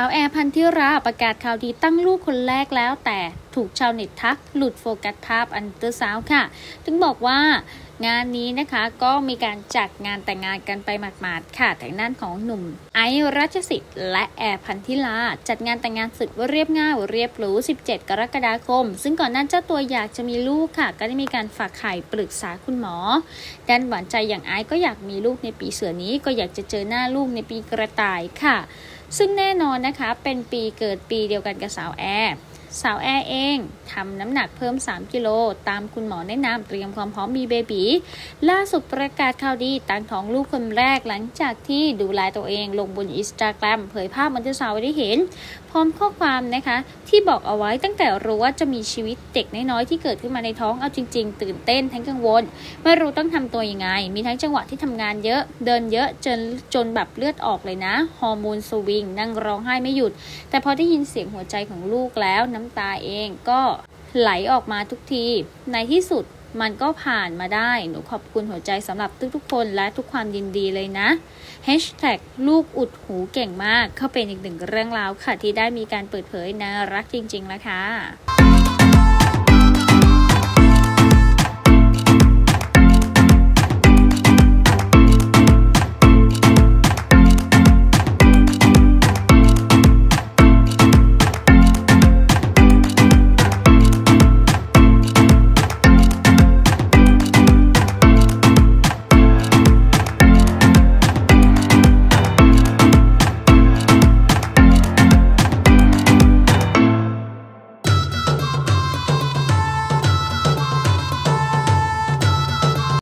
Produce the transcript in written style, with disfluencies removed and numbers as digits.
าวแอร์พันธิราประกาศข่าวดีตั้งลูกคนแรกแล้วแต่ถูกชาวเน็ตทักหลุดโฟกัสภาพอันเตอร์ซาวด์ค่ะถึงบอกว่างานนี้นะคะก็มีการจัดงานแต่งงานกันไปหมาดๆค่ะแต่งด้านของหนุ่มไอซ์รัชสิทธิ์และแอร์พันธิราจัดงานแต่งงานสุดเรียบง่ายเรียบหรู17 กรกฎาคมซึ่งก่อนหน้าเจ้าตัวอยากจะมีลูกค่ะก็ได้มีการฝากไข่ปรึกษาคุณหมอด้านหวานใจอย่างไอซ์ก็อยากมีลูกในปีเสือนี้ก็อยากจะเจอหน้าลูกในปีกระต่ายค่ะซึ่งแน่นอนนะคะเป็นปีเกิดปีเดียวกันกับสาวแอร์เองทำน้ำหนักเพิ่ม3 กิโลตามคุณหมอแนะนำเตรียมความพร้อมมีเบบีล่าสุดประกาศข่าวดีตั้งท้องลูกคนแรกหลังจากที่ดูแลตัวเองลงบน Instagram เผยภาพอันเตอร์ซาวด์ได้เห็นพร้อมข้อความนะคะที่บอกเอาไว้ตั้งแต่รู้ว่าจะมีชีวิตเด็กน้อยๆที่เกิดขึ้นมาในท้องเอาจริงๆตื่นเต้นทั้งกังวลไม่รู้ต้องทำตัวยังไงมีทั้งจังหวะที่ทำงานเยอะเดินเยอะจนแบบเลือดออกเลยนะฮอร์โมนสวิงนั่งร้องไห้ไม่หยุดแต่พอได้ยินเสียงหัวใจของลูกแล้วน้ำตาเองก็ไหลออกมาทุกทีในที่สุดมันก็ผ่านมาได้หนูขอบคุณหัวใจสำหรับทุกๆคนและทุกความยินดีเลยนะ ลูกอุดหูเก่งมากเข้าเป็นอีกหนึ่งเรื่องราวค่ะที่ได้มีการเปิดเผยน่ารักจริงๆแล้วค่ะ